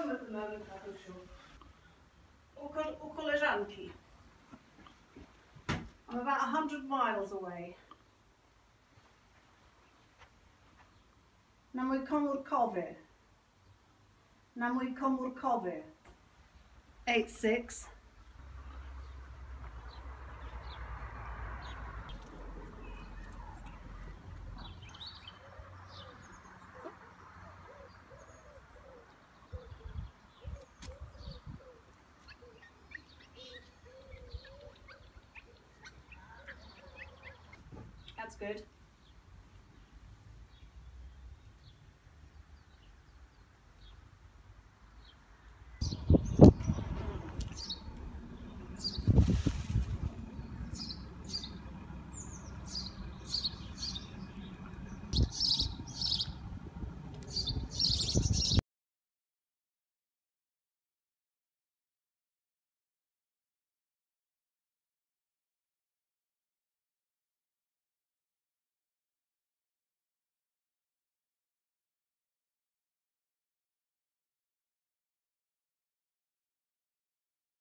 home at the moment, Papusiu. U koleżanki. I'm about 100 miles away. Na mój komórkowy. Na mój komórkowy. 86. That's good.